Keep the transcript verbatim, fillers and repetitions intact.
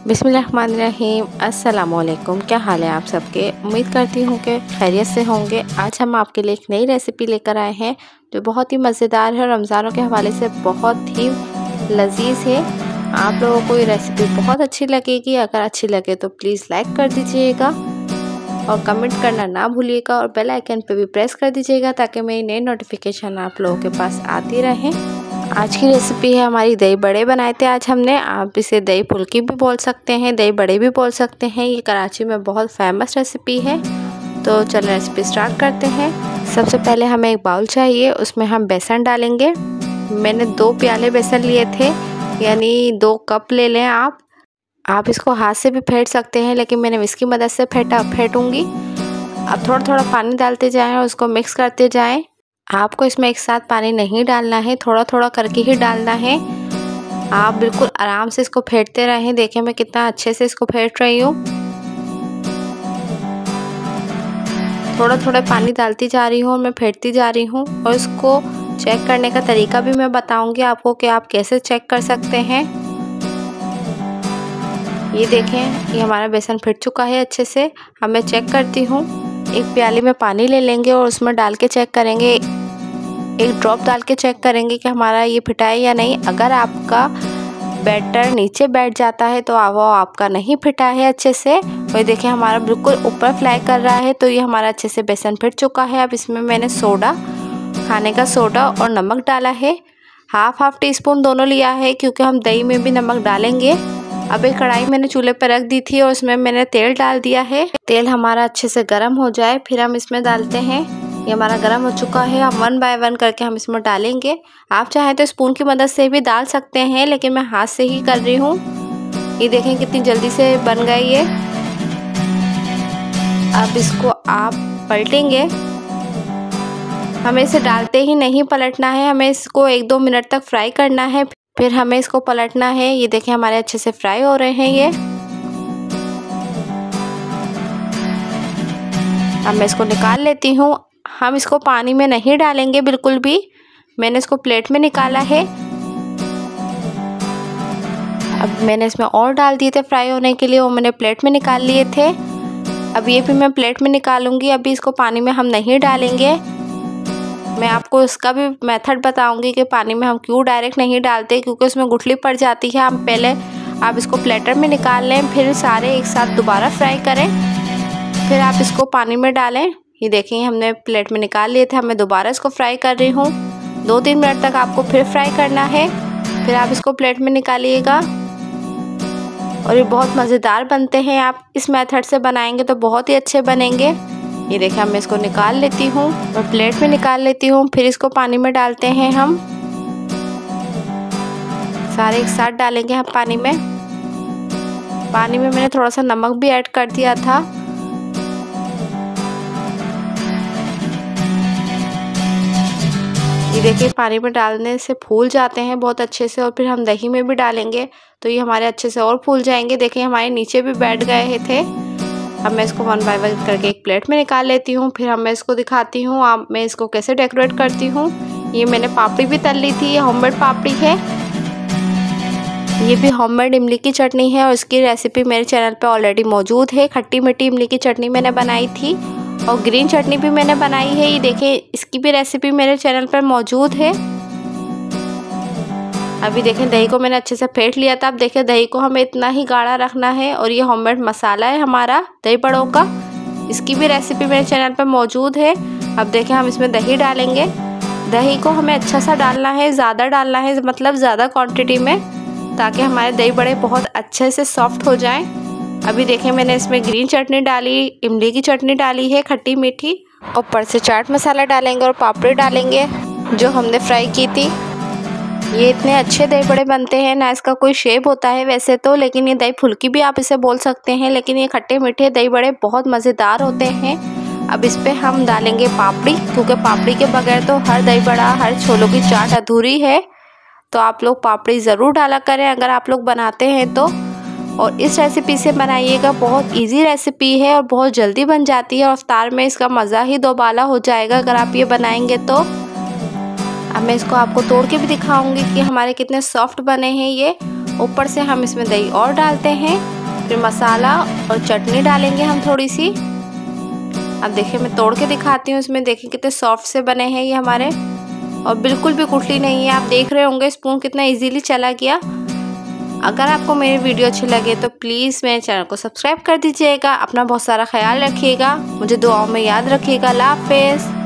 बिस्मिल्लाहिर्रहमानिर्रहीम। अस्सलामुअलैकुम। क्या हाल है आप सबके? उम्मीद करती हूँ कि खैरियत से होंगे। आज हम आपके लिए एक नई रेसिपी लेकर आए हैं जो बहुत ही मज़ेदार है। रमज़ानों के हवाले से बहुत ही लजीज है। आप लोगों को ये रेसिपी बहुत अच्छी लगेगी। अगर अच्छी लगे तो प्लीज़ लाइक कर दीजिएगा और कमेंट करना ना भूलिएगा और बेल आइकन पर भी प्रेस कर दीजिएगा ताकि मेरी नई नोटिफिकेशन आप लोगों के पास आती रहे। आज की रेसिपी है हमारी दही बड़े बनाए थे आज हमने। आप इसे दही फुल्की भी बोल सकते हैं, दही बड़े भी बोल सकते हैं। ये कराची में बहुत फेमस रेसिपी है। तो चलो रेसिपी स्टार्ट करते हैं। सबसे पहले हमें एक बाउल चाहिए, उसमें हम बेसन डालेंगे। मैंने दो प्याले बेसन लिए थे, यानी दो कप ले लें आप। आप इसको हाथ से भी फेंट सकते हैं, लेकिन मैंने इसकी मदद से फेंटा फेंटूँगी। अब थोड़ा थोड़ा पानी डालते जाएँ और उसको मिक्स करते जाएँ। आपको इसमें एक साथ पानी नहीं डालना है, थोड़ा थोड़ा करके ही डालना है। आप बिल्कुल आराम से इसको फेंटते रहें। देखें मैं कितना अच्छे से इसको फेंट रही हूँ। थोड़ा थोड़ा पानी डालती जा रही हूँ और मैं फेंटती जा रही हूँ। और इसको चेक करने का तरीका भी मैं बताऊँगी आपको कि आप कैसे चेक कर सकते हैं। ये देखें, ये हमारा बेसन फिट चुका है अच्छे से। अब मैं चेक करती हूँ। एक प्याली में पानी ले लेंगे और उसमें डाल के चेक करेंगे। एक ड्रॉप डाल के चेक करेंगे कि हमारा ये फिटा है या नहीं। अगर आपका बैटर नीचे बैठ जाता है तो वो आपका नहीं फिटा है अच्छे से। और देखिए हमारा बिल्कुल ऊपर फ्लाई कर रहा है, तो ये हमारा अच्छे से बेसन फिट चुका है। अब इसमें मैंने सोडा, खाने का सोडा और नमक डाला है। हाफ हाफ टी स्पून दोनों लिया है, क्योंकि हम दही में भी नमक डालेंगे। अब एक कढ़ाई मैंने चूल्हे पर रख दी थी और उसमें मैंने तेल डाल दिया है। तेल हमारा अच्छे से गर्म हो जाए फिर हम इसमें डालते हैं। ये हमारा गर्म हो चुका है। हम वन बाय वन करके हम इसमें डालेंगे। आप चाहें तो स्पून की मदद से भी डाल सकते हैं, लेकिन मैं हाथ से ही कर रही हूँ। ये देखें कितनी जल्दी से बन गई ये। अब इसको आप पलटेंगे। हमें इसे डालते ही नहीं पलटना है, हमें इसको एक दो मिनट तक फ्राई करना है, फिर हमें इसको पलटना है। ये देखें हमारे अच्छे से फ्राई हो रहे हैं ये। अब मैं इसको निकाल लेती हूँ। हम इसको पानी में नहीं डालेंगे बिल्कुल भी। मैंने इसको प्लेट में निकाला है। अब मैंने इसमें और डाल दिए थे फ्राई होने के लिए, वो मैंने प्लेट में निकाल लिए थे। अब ये भी मैं प्लेट में निकालूंगी। अभी इसको पानी में हम नहीं डालेंगे। मैं आपको इसका भी मेथड बताऊंगी कि पानी में हम क्यों डायरेक्ट नहीं डालते, क्योंकि उसमें गुठली पड़ जाती है। हम पहले आप इसको प्लेटर में निकाल लें, फिर सारे एक साथ दोबारा फ्राई करें, फिर आप इसको पानी में डालें। ये देखें हमने प्लेट में निकाल लिए थे। अब मैं दोबारा इसको फ्राई कर रही हूँ। दो तीन मिनट तक आपको फिर फ्राई करना है, फिर आप इसको प्लेट में निकालिएगा। और ये बहुत मज़ेदार बनते हैं। आप इस मेथड से बनाएंगे तो बहुत ही अच्छे बनेंगे। ये देखिए मैं इसको निकाल लेती हूँ और प्लेट में निकाल लेती हूँ। फिर इसको पानी में डालते हैं हम। सारे एक साथ डालेंगे हम पानी में। पानी में मैंने थोड़ा सा नमक भी ऐड कर दिया था। ये देखिए पानी में डालने से फूल जाते हैं बहुत अच्छे से, और फिर हम दही में भी डालेंगे तो ये हमारे अच्छे से और फूल जाएंगे। देखिए हमारे नीचे भी बैठ गए थे। अब मैं इसको वन बाय वन करके एक प्लेट में निकाल लेती हूँ। फिर हम मैं इसको दिखाती हूँ आप मैं इसको कैसे डेकोरेट करती हूँ। ये मैंने पापड़ी भी तल ली थी। ये होममेड पापड़ी है। ये भी होममेड इमली की चटनी है और इसकी रेसिपी मेरे चैनल पे ऑलरेडी मौजूद है। खट्टी मीठी इमली की चटनी मैंने बनाई थी और ग्रीन चटनी भी मैंने बनाई है। ये देखिए इसकी भी रेसिपी मेरे चैनल पर मौजूद है। अभी देखें दही को मैंने अच्छे से फेंट लिया था। अब देखें दही को हमें इतना ही गाढ़ा रखना है। और ये होममेड मसाला है हमारा दही बड़ों का। इसकी भी रेसिपी मेरे चैनल पर मौजूद है। अब देखें हम इसमें दही डालेंगे। दही को हमें अच्छा सा डालना है, ज़्यादा डालना है, मतलब ज़्यादा क्वांटिटी में, ताकि हमारे दही बड़े बहुत अच्छे से सॉफ्ट हो जाएँ। अभी देखें मैंने इसमें ग्रीन चटनी डाली, इमली की चटनी डाली है खट्टी मीठी। ऊपर से चाट मसाला डालेंगे और पापड़ी डालेंगे जो हमने फ्राई की थी। ये इतने अच्छे दही बड़े बनते हैं ना, इसका कोई शेप होता है वैसे तो, लेकिन ये दही फुल्की भी आप इसे बोल सकते हैं, लेकिन ये खट्टे मीठे दही बड़े बहुत मज़ेदार होते हैं। अब इस पर हम डालेंगे पापड़ी, क्योंकि पापड़ी के बगैर तो हर दही बड़ा, हर छोलों की चाट अधूरी है। तो आप लोग पापड़ी ज़रूर डाला करें अगर आप लोग बनाते हैं तो। और इस रेसिपी से बनाइएगा, बहुत इजी रेसिपी है और बहुत जल्दी बन जाती है और इफ्तार में इसका मज़ा ही दोबाला हो जाएगा अगर आप ये बनाएंगे तो। अब मैं इसको आपको तोड़ के भी दिखाऊंगी कि हमारे कितने सॉफ्ट बने हैं ये। ऊपर से हम इसमें दही और डालते हैं, फिर मसाला और चटनी डालेंगे हम थोड़ी सी। अब देखिए मैं तोड़ के दिखाती हूँ इसमें, देखिए कितने सॉफ्ट से बने हैं ये हमारे, और बिल्कुल भी गुठली नहीं है। आप देख रहे होंगे स्पून कितना इजीली चला गया। अगर आपको मेरी वीडियो अच्छी लगे तो प्लीज़ मेरे चैनल को सब्सक्राइब कर दीजिएगा। अपना बहुत सारा ख्याल रखिएगा, मुझे दुआओं में याद रखिएगा। अल्लाह हाफ़िज़।